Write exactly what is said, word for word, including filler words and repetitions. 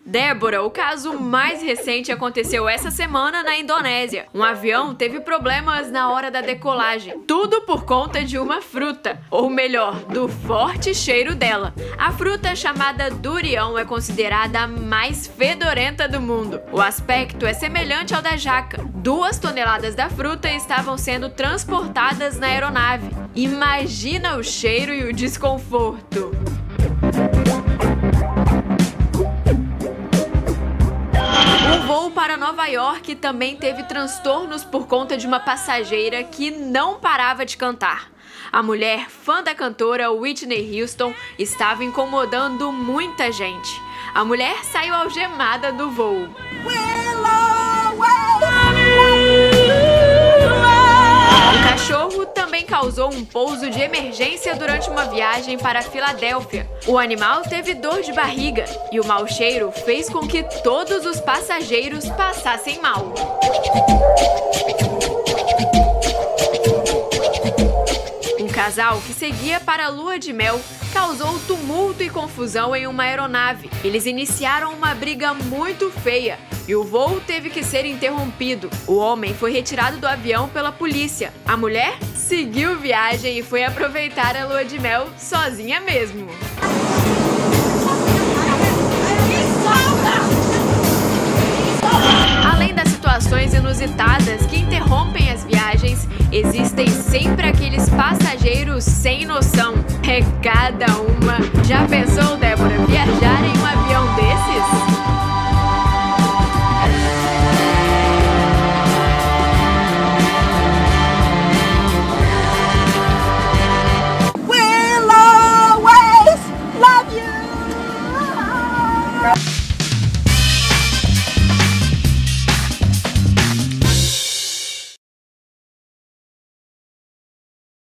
Débora, o caso mais recente aconteceu essa semana na Indonésia. Um avião teve problemas na hora da decolagem. Tudo por conta de uma fruta, ou melhor, do forte cheiro dela. A fruta chamada durian é considerada a mais fedorenta do mundo. O aspecto é semelhante ao da jaca. Duas toneladas da fruta estavam sendo transportadas na aeronave. Imagina o cheiro e o desconforto. O voo para Nova York também teve transtornos por conta de uma passageira que não parava de cantar. A mulher, fã da cantora Whitney Houston, estava incomodando muita gente. A mulher saiu algemada do voo. O cachorro também causou um pouso de emergência durante uma viagem para Filadélfia. O animal teve dor de barriga e o mau cheiro fez com que todos os passageiros passassem mal. Um casal que seguia para a lua de mel causou tumulto e confusão em uma aeronave. Eles iniciaram uma briga muito feia e o voo teve que ser interrompido. O homem foi retirado do avião pela polícia. A mulher seguiu viagem e foi aproveitar a lua de mel sozinha mesmo. Além das situações inusitadas que interrompem as viagens, existem sempre aqueles passageiros sem noção. É cada uma. Já